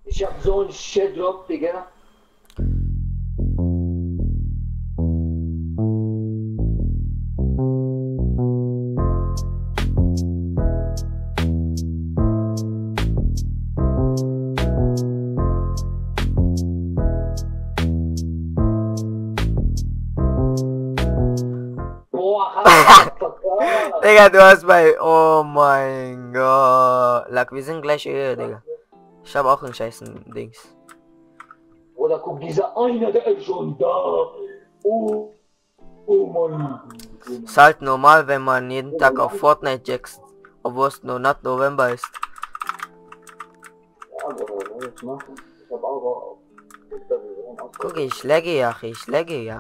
Ich hab so ein Shit Drop, Digga. Digga, du hast bei... Oh mein Gott. Lack, wir sind gleich hier, Digga. Ich hab auch einen scheißen Dings. Oder guck, dieser eine, der ist schon da. Oh Mann. Ist halt normal, wenn man jeden Tag auf Fortnite jackst. Obwohl es nur not November ist. Ja, aber was ich machen? Ich hab auch... Guck, ich lagge ja, ich lagge ja.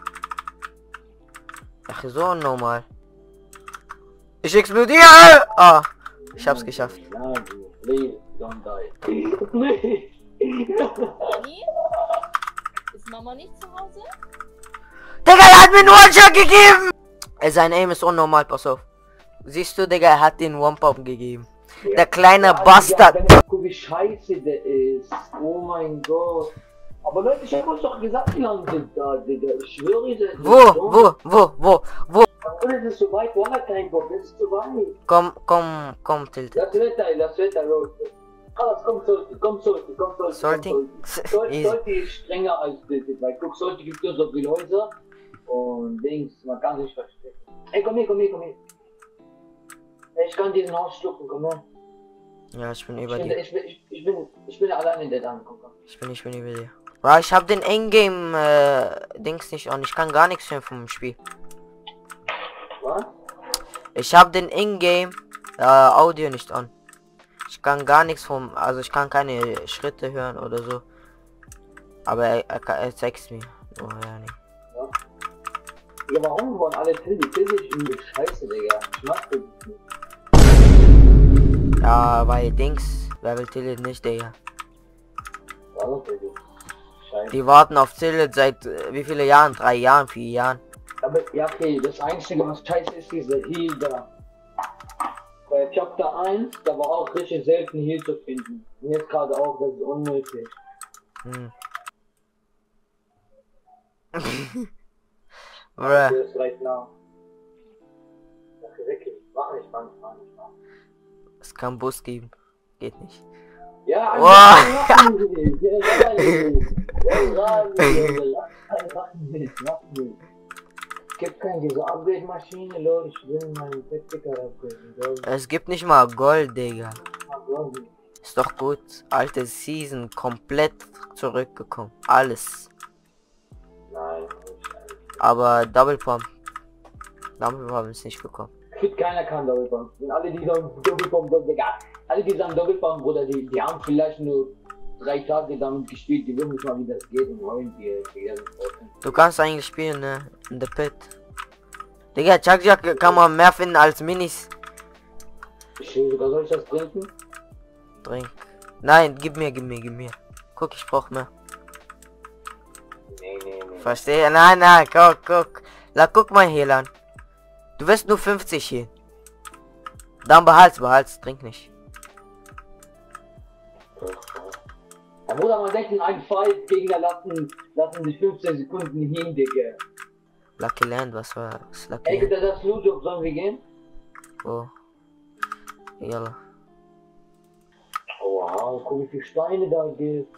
Ach, so normal. Ich explodiere! Ah, ich hab's geschafft. Please, don't die. Anni? Ist Mama nicht zu Hause? Digga, er hat mir nur einen Shot gegeben! Sein Aim ist unnormal, pass auf. Siehst du, Digga, er hat den One-Pop gegeben. Der kleine Bastard. Guck, wie scheiße der ist. Oh mein Gott. Aber Leute, ich hab uns doch gesagt, wie lange sind da, Digga. Ich schwöre dir. Wo? Und es ist so weit, wo hat kein Bock, es ist zu weit. Komm, Tilt. Das Wetter, Leute. Komm, Solti. Solti ist strenger als Tilted, weil guck, Solti gibt nur so viele Häuser und Dings, man kann sich verstecken. Ey, komm hier. Ich kann diesen Haus schlucken, komm her. Ja, ich bin über dir. Ich bin allein in der Dame, guck mal. Ich bin über dir. Bro, ich hab den Endgame Dings nicht an. Ich kann gar nichts hören vom Spiel. Was? Ich hab den Ingame Audio nicht an. Ich kann gar nichts vom, also ich kann keine Schritte hören oder so. Aber er zeigt's mir. Oh ja, nee. Ja, warum wollen alle Tilde? Tilde ist irgendwie scheiße, Digga. Ich mag das nicht. Ja, weil Dings, wer will Tilde nicht, Digga? Warum Tilde? Scheiße. Die warten auf Tilde seit wie viele Jahren? 3 Jahren, 4 Jahren. Aber ja, okay, das Einzige, was scheiße ist, dieser Heal da. Bei Chapter 1, da war auch richtig selten Heal zu finden. Und jetzt gerade auch, das ist unnötig. Bruh. Das ist right now. Das ist wirklich, mach nicht. Es kann Bus geben. Geht nicht. Ja, Wow. mach nicht. Es gibt keine diese Upgrade-Maschine, Leute, ich will meinen Techniker upgraden. Es gibt nicht mal Gold, Digga. Ist doch gut. Alte Season komplett zurückgekommen. Alles. Nein, Aber Double Pump ist nicht gekommen. keiner kann Double Pump. Und alle die sagen Double Pump, Digga. Alle die sagen Double Pump, Bruder, die haben vielleicht nur 3 Tage damit gespielt, die wissen nicht mal, wie das geht und wollen die Du kannst eigentlich spielen, ne? In the Pit. Digga, Chuck kann man mehr finden als Minis. Soll ich das trinken? Trink. Nein, gib mir. Guck, ich brauch mehr. Nee. Verstehe? Nein, guck. Guck mal hier lang. Du wirst nur 50 hier. Dann behalt's, trink nicht. Da wurde man denken, ein Fight Gegner lassen sich 15 Sekunden hin, Digga. Lucky Land, was war das? Lucky Ey, Land. gibt das Loot, sollen wir gehen? Oh. Jalla. Oh, wow, guck wie viele Steine da gibt.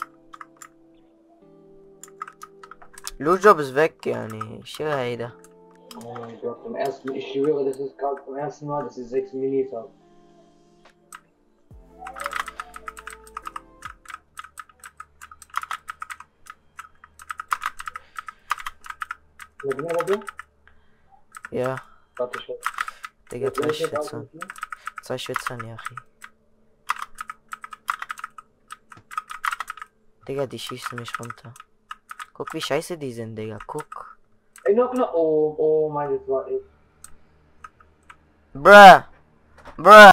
Lootjob ist weg, ja, nee. Ich höre, Heider. Oh mein Gott, ich schwöre, das ist gerade zum ersten Mal, dass ich 6 Minis habe. Ja. Warte, ich Digga, 2 Schwitzern. 2 Schwitzern, ja. Digga, die schießen mich runter. Guck, wie scheiße die sind, Digga. Guck. Ey, noch. Oh mein, das war ich. Bruh.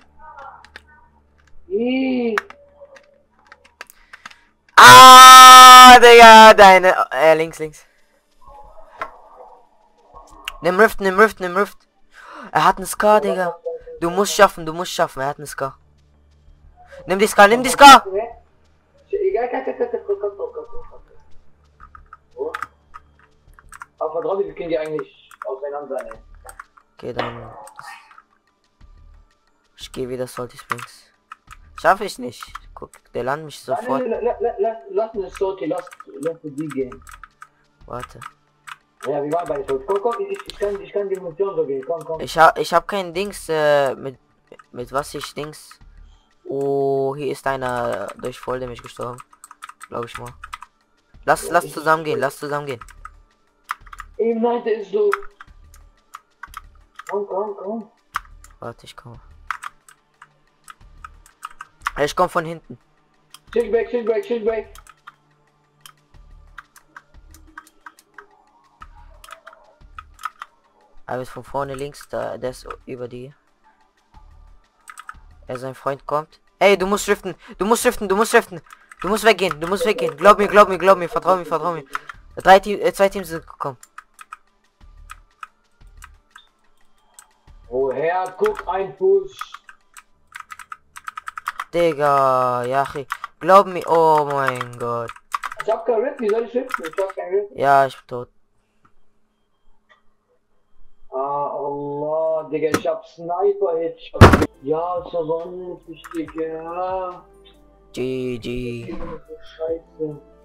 Ah, Digga, deine. Links. Nimm Rift. Er hat einen Scar, Digga. Du musst schaffen. Er hat einen Scar. Nimm die Scar. Ich Digga, komm. So. Aber vertrau mir, wir können die eigentlich auseinander sein, ey. Okay, dann. Ich gehe wieder Salty Springs. Schaffe ich nicht. Guck, der landet mich sofort. Lass eine Salty, lass die gehen. Warte. Ja, wir waren bei der Salty. Komm, ich kann die Munition so gehen, komm. Ich hab kein Dings, mit was ich Dings. Oh, hier ist einer durch Volldamage gestorben. Glaube ich mal. Lass zusammen gehen. Eben nein, der ist so. Komm. Warte, ich komme. Ich komme von hinten. Shield break. Aber ist von vorne links, der ist über die. Sein Freund kommt. Ey, du musst shiften. Du musst weggehen. Glaub mir, vertrau mir. Zwei Teams sind gekommen. Woher? Guck, ein Push. Digga, ja, glaub mir, oh mein Gott. Ich hab kein Rip, wie soll ich shiften? Ich hab kein Rip. Ja, ich bin tot. Ah, Allah, Digga, ich hab Sniper-Hit. Ja, zur Sonne, Digga. GG. Scheiße.